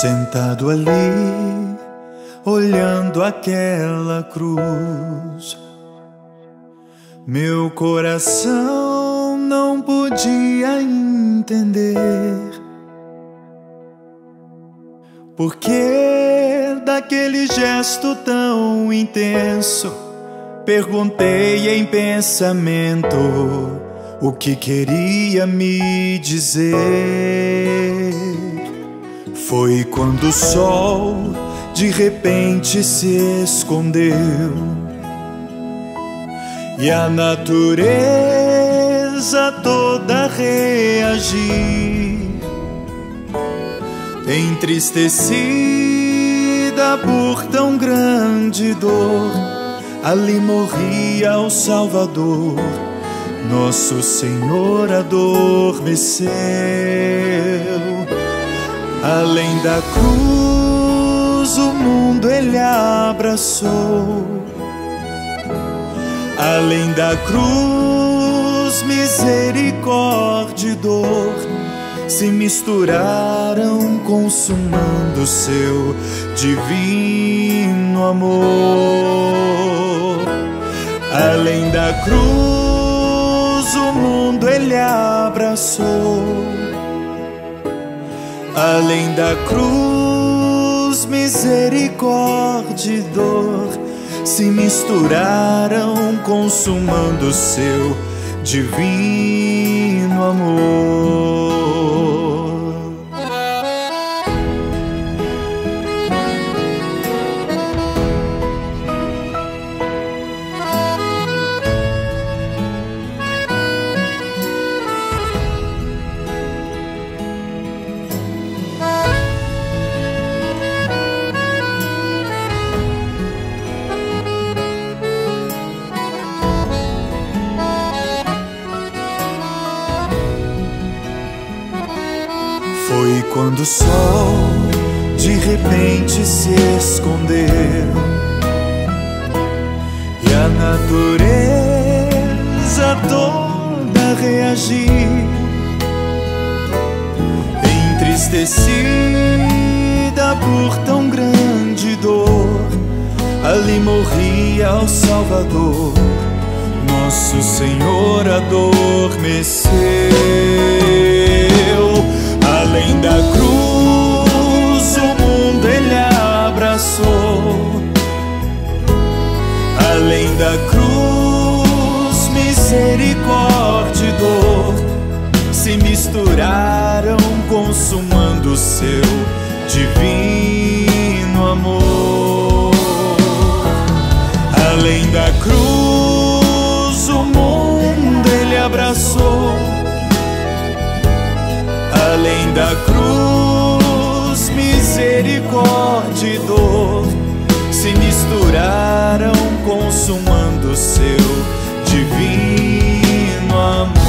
Sentado ali, olhando aquela cruz, meu coração não podia entender por que daquele gesto tão intenso. Perguntei em pensamento o que queria me dizer. Foi quando o sol de repente se escondeu e a natureza toda reagiu, entristecida por tão grande dor. Ali morria o Salvador, nosso Senhor adormeceu. Além da cruz, o mundo ele abraçou. Além da cruz, misericórdia e dor se misturaram, consumando seu divino amor. Além da cruz, o mundo ele abraçou. Além da cruz, misericórdia e dor se misturaram, consumando seu divino amor. Foi quando o sol de repente se escondeu e a natureza toda reagiu, entristecida por tão grande dor. Ali morria o Salvador, nosso Senhor adormeceu. Além da cruz, o mundo ele abraçou. Além da cruz, misericórdia e dor se misturaram, consumando seu divino amor. Além da cruz, o mundo ele abraçou. Além da cruz, misericórdia e dor se misturaram, consumando seu divino amor.